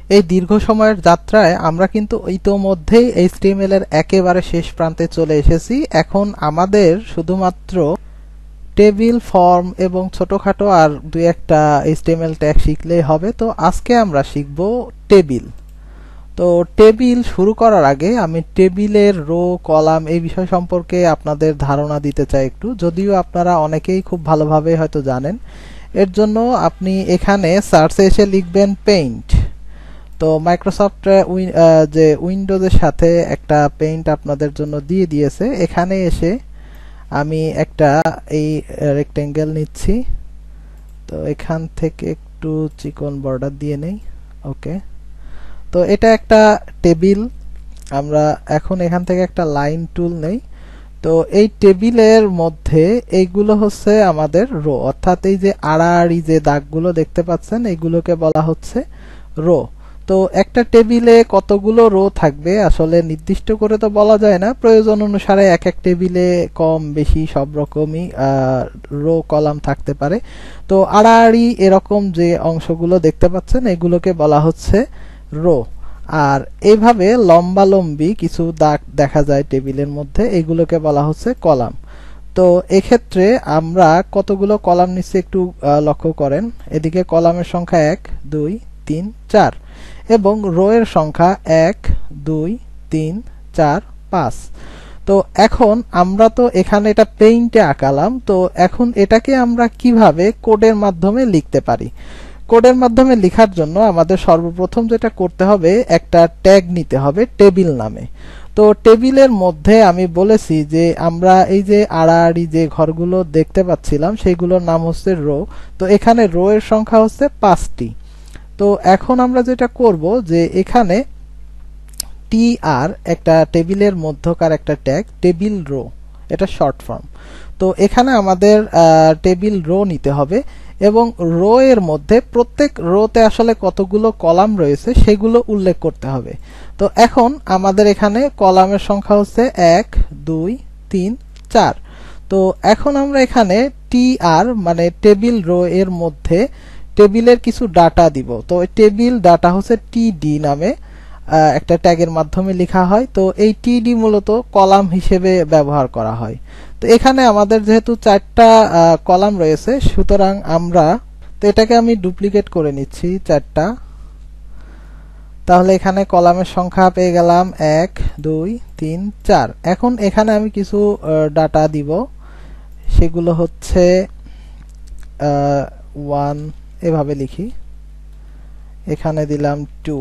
এই দীর্ঘ সময়ের যাত্রায় আমরা কিন্তু ইতোমধ্যেই HTML এর একেবারে শেষ প্রান্তে চলে এসেছি। এখন আমাদের শুধুমাত্র টেবিল, ফর্ম এবং ছোটখাটো আর দুই একটা HTML ট্যাগ শিখলেই হবে। তো আজকে আমরা শিখব টেবিল। তো টেবিল শুরু করার আগে আমি টেবিলের রো, কলাম এই বিষয় সম্পর্কে আপনাদের ধারণা দিতে চাই একটু, যদিও আপনারা অনেকেই খুব ভালোভাবে হয়তো জানেন। এর জন্য আপনি এখানে সার্চে এসে লিখবেন পেইন্ট। তো মাইক্রোসফট যে উইন্ডোজের সাথে একটা পেইন্ট আপনাদের জন্য দিয়ে দিয়েছে। এখানে এসে আমি একটা এই রেক্টেঙ্গেল নিচ্ছি। তো এখান থেকে একটু চিকন বর্ডার দিয়ে নেই। ওকে, তো এটা একটা টেবিল। আমরা এখন এখান থেকে একটা লাইন টুল নেই। তো এই টেবিলের মধ্যে এইগুলো হচ্ছে আমাদের রো, অর্থাৎ এই যে আড়াআড়ি যে দাগগুলো দেখতে পাচ্ছেন এইগুলোকে বলা হচ্ছে রো। তো একটা টেবিলে কতগুলো রো থাকবে আসলে নির্দিষ্ট করে তো বলা যায় না, প্রয়োজন অনুসারে এক এক টেবিলে কম বেশি সব রকমই রো, কলাম থাকতে পারে। তো আড়াআড়ি এরকম যে অংশগুলো দেখতে পাচ্ছেন এগুলোকে বলা হচ্ছে রো। আর এইভাবে লম্বালম্বি কিছু দাগ দেখা যায় টেবিলের মধ্যে, এগুলোকে বলা হচ্ছে কলাম। তো এক্ষেত্রে আমরা কতগুলো কলাম নিচ্ছি একটু লক্ষ্য করেন। এদিকে কলামের সংখ্যা 1 2 3 4 এবং রো এর সংখ্যা 1 2 3 4 5। তো এখন আমরা তো এখানে এটা পেইন্টে আঁকালাম। তো এখন এটাকে আমরা কিভাবে কোডের মাধ্যমে লিখতে পারি? কোডের মাধ্যমে লেখার জন্য আমাদের সর্বপ্রথম যেটা করতে হবে, একটা ট্যাগ নিতে হবে টেবিল নামে। তো টেবিলের মধ্যে আমি বলেছি যে আমরা এই যে আড়াআড়ি যে ঘরগুলো দেখতে পাচ্ছিলাম সেইগুলোর নাম হচ্ছে রো। তো এখানে রো এর সংখ্যা হচ্ছে 5টি। তো এখন আমরা যেটা করব যে এখানে TR একটা টেবিলের মধ্যকার একটা ট্যাগ, টেবিল রো, এটা শর্ট ফর্ম। তো এখানে আমাদের টেবিল রো নিতে হবে এবং রো এর মধ্যে প্রত্যেক রোতে আসলে কতগুলো কলাম রয়েছে সেগুলো উল্লেখ করতে হবে। তো এখন আমাদের এখানে কলামের সংখ্যা হচ্ছে 1 2 3 4। তো এখন আমরা এখানে TR মানে টেবিল রো এর মধ্যে টেবিলের কিছু ডাটা দিব। তো টেবিল ডাটা হচ্ছে TD নামে একটা ট্যাগের মাধ্যমে লেখা হয়। তো এই TD মূলত কলাম হিসেবে ব্যবহার করা হয়। তো এখানে আমাদের যেহেতু 4টা কলাম রয়েছে, সুতরাং আমরা তো এটাকে আমি ডুপ্লিকেট করে নিচ্ছি 4টা। তাহলে এখানে কলামের সংখ্যা পেয়ে গেলাম 1 2 3 4। এখন এখানে আমি কিছু ডাটা দিব, সেগুলো হচ্ছে 1 এভাবে লিখি, এখানে দিলাম 2,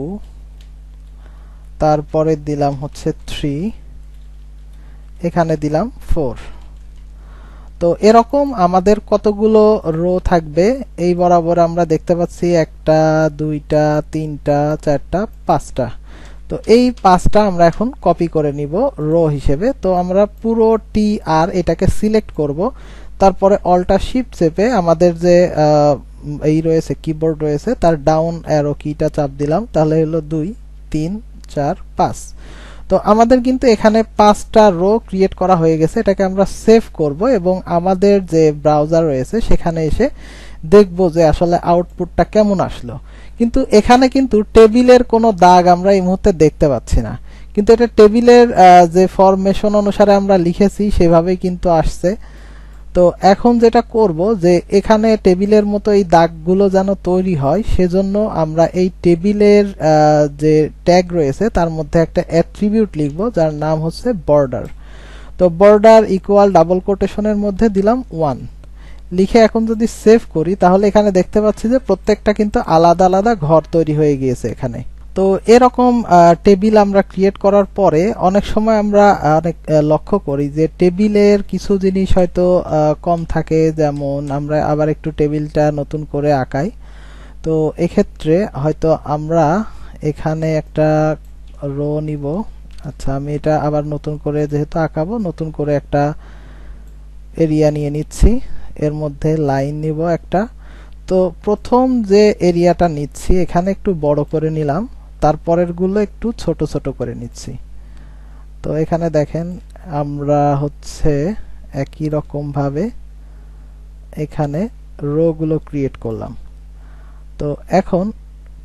তারপরে দিলাম হচ্ছে 3, এখানে দিলাম 4। তো এরকম আমাদের কতগুলো রো থাকবে এই বরাবর আমরা দেখতে পাচ্ছি 1টা 2টা 3টা 4টা 5টা। তো এই 5টা আমরা এখন কপি করে নিব রো হিসেবে। তো আমরা পুরো TR এটাকে সিলেক্ট করব, তারপরে অল্টার শিফট চেপে আমাদের যে এই রয়েছে কিবোর্ড রয়েছে তার ডাউন অ্যারো কিটা চাপ দিলাম, তাহলে হলো 2 3 4 5। তো আমাদের কিন্তু এখানে 5টা রো ক্রিয়েট করা হয়ে গেছে। এটাকে আমরা সেভ করব এবং আমাদের যে ব্রাউজার রয়েছে সেখানে এসে দেখব যে আসলে আউটপুটটা কেমন আসলো। কিন্তু এখানে কিন্তু টেবিলের কোনো দাগ আমরা এই মুহূর্তে দেখতে পাচ্ছি না, কিন্তু এটা টেবিলের যে ফরমেশন অনুসারে আমরা লিখেছি সেভাবেই কিন্তু আসছে। তো এখন যেটা করব যে এখানে টেবিলের মতো এই দাগগুলো যেন তৈরি হয় সেজন্য আমরা এই টেবিলের যে ট্যাগ রয়েছে তার মধ্যে একটা অ্যাট্রিবিউট লিখব যার নাম হচ্ছে বর্ডার। তো বর্ডার ইকুয়াল ডাবল কোটেশনের মধ্যে দিলাম 1 লিখে এখন যদি সেভ করি তাহলে এখানে দেখতে পাচ্ছি যে প্রত্যেকটা কিন্তু আলাদা আলাদা ঘর তৈরি হয়ে গিয়েছে এখানে। তো এরকম টেবিল আমরা ক্রিয়েট করার পরে অনেক সময় আমরা অনেক লক্ষ্য করি যে টেবিলের কিছু জিনিস হয়তো কম থাকে, যেমন আমরা আবার একটু টেবিলটা নতুন করে আঁকাই। তো এক্ষেত্রে হয়তো আমরা এখানে একটা রো নিব। আচ্ছা, আমি এটা আবার নতুন করে যেহেতু আঁকাবো, নতুন করে একটা এরিয়া নিয়ে নিচ্ছি, এর মধ্যে লাইন নিব একটা। তো প্রথম যে এরিয়াটা নিচ্ছি এখানে একটু বড় করে নিলাম, তারপরের গুলো একটু ছোট ছোট করে নিচ্ছি। তো এখানে দেখেন আমরা হচ্ছে একই রকম ভাবে এখানে রো গুলো ক্রিয়েট করলাম। তো এখন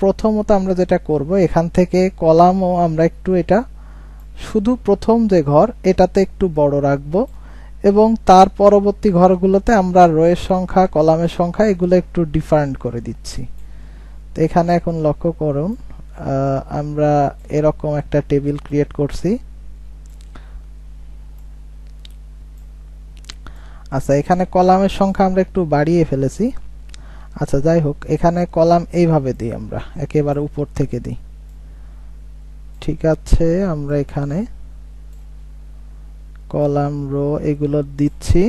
প্রথমত আমরা যেটা করব, এখান থেকে কলামও আমরা একটু এটা শুধু প্রথম যে ঘর এটাতে একটু বড় রাখবো এবং তার পরবর্তী ঘরগুলোতে আমরা রোয়ের সংখ্যা, কলামের সংখ্যা এগুলো একটু ডিফারেন্ট করে দিচ্ছি। তো এখানে এখন লক্ষ্য করুন, আমরা এরকম একটা টেবিল ক্রিয়েট করছি। আচ্ছা, এখানে কলামের সংখ্যা আমরা একটু বাড়িয়ে ফেলেছি। আচ্ছা, যাই হোক, এখানে কলাম এইভাবে দিই, আমরা একেবারে উপর থেকে দিই। ঠিক আছে, আমরা এখানে কলাম, রো এগুলো দিচ্ছি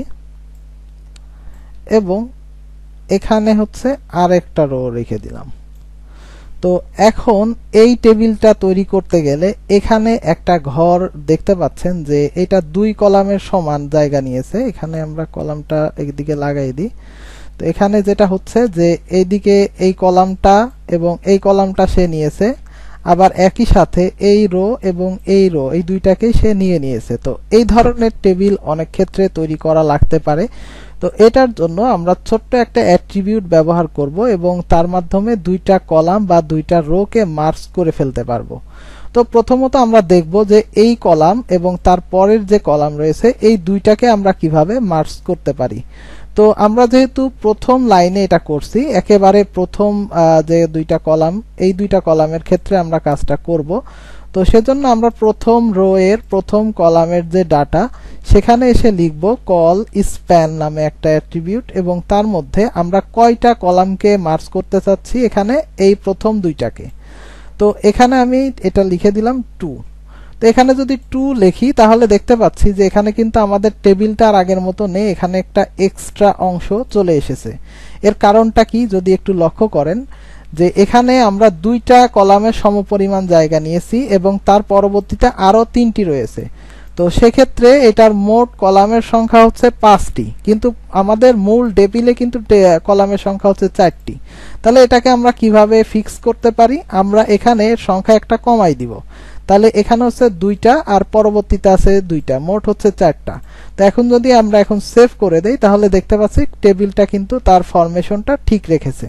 এবং এখানে হচ্ছে আরেকটা রো রেখে দিলাম। তো এখন এই টেবিলটা তৈরি করতে গেলে এখানে একটা ঘর দেখতে পাচ্ছেন যে এটা 2 কলামের সমান জায়গা নিয়েছে। এখানে আমরা কলামটা একদিকে লাগাই দিই। তো এখানে যেটা হচ্ছে যে এইদিকে এই কলামটা এবং এই কলামটা সে নিয়েছে, আবার একই সাথে এই রো এবং এই রো এই দুইটাকেই সে নিয়েছে। তো এই ধরনের টেবিল অনেক ক্ষেত্রে তৈরি করা লাগতে পারে। তো এটার জন্য আমরা ছোট্ট একটা অ্যাট্রিবিউট ব্যবহার করব এবং তার মাধ্যমে 2টা কলাম বা 2টা রোকে মার্জ করে ফেলতে পারবো। তো প্রথমত আমরা দেখব যে এই কলাম এবং তার পরের যে কলাম রয়েছে এই দুইটাকে আমরা কিভাবে মার্জ করতে পারি। তো আমরা যেহেতু প্রথম লাইনে এটা করছি, একেবারে প্রথম যে 2টা কলাম, এই 2টা কলামের ক্ষেত্রে আমরা কাজটা করব। তো সেজন্য আমরা প্রথম রো এর প্রথম কলামের যে ডাটা, সেখানে এসে লিখব কল স্প্যান নামে একটা অ্যাট্রিবিউট এবং তার মধ্যে আমরা কয়টা কলামকে মার্জ করতে চাচ্ছি, এখানে এই প্রথম 2টাকে। তো এখানে আমি এটা লিখে দিলাম 2। তো এখানে যদি 2 লিখি তাহলে দেখতে পাচ্ছি যে এখানে কিন্তু আমাদের টেবিলটা আর আগের মতো নেই, এখানে একটা এক্সট্রা অংশ চলে এসেছে। এর কারণটা কি যদি একটু লক্ষ্য করেন, যে এখানে আমরা 2টা কলামের সমপরিমাণ জায়গা নিয়েছি এবং তার পরবর্তীতে আরো 3টি রয়েছে। তো সেক্ষেত্রে এটার মোট কলামের সংখ্যা হচ্ছে 5টি, কিন্তু আমাদের মূল টেবিলে কিন্তু কলামের সংখ্যা হচ্ছে 4টি। তাহলে এটাকে আমরা কিভাবে ফিক্স করতে পারি, আমরা এখানে সংখ্যা একটা কমাই দিব। তাহলে এখানে হচ্ছে 2টা আর পরবর্তীতে আছে 2টা, মোট হচ্ছে 4টা। তো এখন যদি আমরা এখন সেভ করে দেই তাহলে দেখতে পাচ্ছি টেবিলটা কিন্তু তার ফরমেশনটা ঠিক রেখেছে।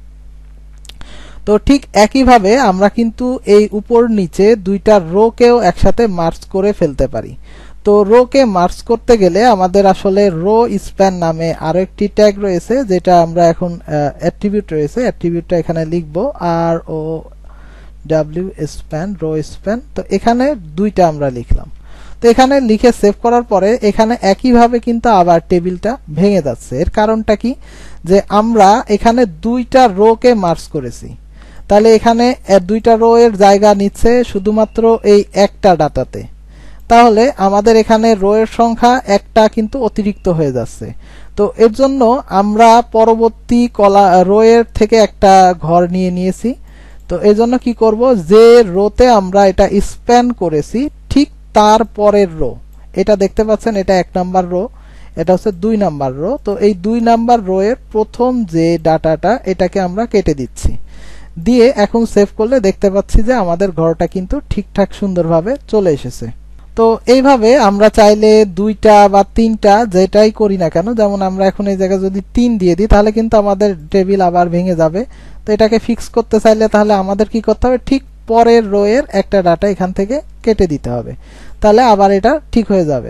তো ঠিক একইভাবে আমরা কিন্তু এই উপর নিচে 2টা রো কেও একসাথে মার্জ করে ফেলতে পারি। তো রো কে মার্জ করতে গেলে আমাদের আসলে রো স্প্যান নামে আরো একটি ট্যাগ রয়েছে, যেটা আমরা এখন অ্যাট্রিবিউট রয়েছে, অ্যাট্রিবিউটটা এখানে লিখব আর ও ডাব্লিউ স্প্যান, রো স্প্যান। তো এখানে 2টা আমরা লিখলাম। তো এখানে লিখে সেভ করার পরে এখানে একইভাবে কিন্তু আবার টেবিলটা ভেঙে যাচ্ছে। এর কারণটা কি, যে আমরা এখানে 2টা রো কে মার্জ করেছি। তাহলে এখানে 2টা রো এর জায়গা নিচ্ছে শুধুমাত্র এই একটা ডাটাতে। তাহলে আমাদের এখানে রো এর সংখ্যা একটা কিন্তু অতিরিক্ত হয়ে যাচ্ছে। তো এর জন্য আমরা পরবর্তী রো এর থেকে একটা ঘর নিয়েছি। তো এই জন্য কি করব, যে রোতে আমরা এটা স্প্যান করেছি ঠিক তার পরের রো, এটা দেখতে পাচ্ছেন এটা 1 নাম্বার রো, এটা হচ্ছে 2 নাম্বার রো। তো এই 2 নাম্বার রো এর প্রথম যে ডাটাটা এটাকে আমরা কেটে দিচ্ছি, দিয়ে এখন সেভ করলে দেখতে পাচ্ছি যে আমাদের ঘরটা কিন্তু ঠিকঠাক সুন্দরভাবে চলে এসেছে। তো এইভাবে আমরা চাইলে 2টা বা 3টা যেটাই করি না কেন, যেমন আমরা এখন এই জায়গায় যদি 3 দিয়ে দিই তাহলে কিন্তু আমাদের টেবিল আবার ভেঙে যাবে। তো এটাকে ফিক্স করতে চাইলে তাহলে আমাদের কি করতে হবে, ঠিক পরের রো এর একটা ডাটা এখান থেকে কেটে দিতে হবে, তাহলে আবার এটা ঠিক হয়ে যাবে।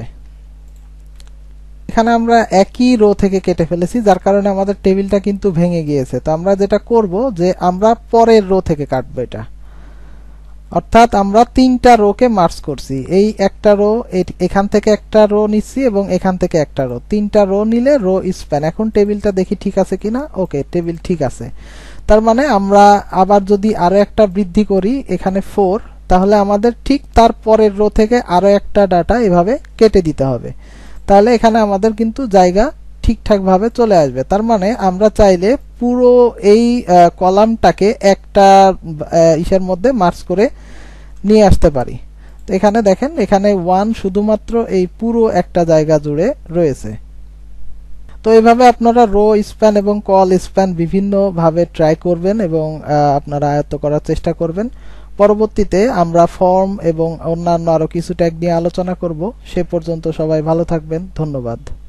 এখানে আমরা একই রো থেকে কেটে ফেলেছি, যার কারণে আমাদের টেবিলটা কিন্তু ভেঙে গিয়েছে। তো আমরা যেটা করব যে আমরা পরের রো থেকে কাটবো এটা, অর্থাৎ আমরা 3টা রো কে মার্জ করছি। এই একটা রো, এখান থেকে একটা রো নিচ্ছি এবং এখান থেকে একটা রো, 3টা রো নিলে রো স্প্যান। এখন টেবিলটা দেখি ঠিক আছে কিনা, ওকে, টেবিল ঠিক আছে। তার মানে আমরা আবার যদি আরো একটা বৃদ্ধি করি এখানে 4, তাহলে আমাদের ঠিক তার পরের রো থেকে আরো একটা ডাটা এভাবে কেটে দিতে হবে। তাহলে এখানে আমাদের কিন্তু জায়গা ঠিকঠাক ভাবে চলে আসবে। তার মানে আমরা চাইলে পুরো এই কলামটাকে একটা ইসের মধ্যে মার্জ করে নিয়ে আসতে পারি। তো এখানে দেখেন, এখানে 1 শুধুমাত্র এই পুরো একটা জায়গা জুড়ে রয়েছে। তো এইভাবে আপনারা রো স্প্যান এবং কল স্প্যান বিভিন্ন ভাবে ট্রাই করবেন এবং আপনারা আয়ত্ত করার চেষ্টা করবেন। পরবর্তীতে আমরা ফর্ম এবং অন্যান্য আরো কিছু ট্যাগ নিয়ে আলোচনা করব। সে পর্যন্ত সবাই ভালো থাকবেন, ধন্যবাদ।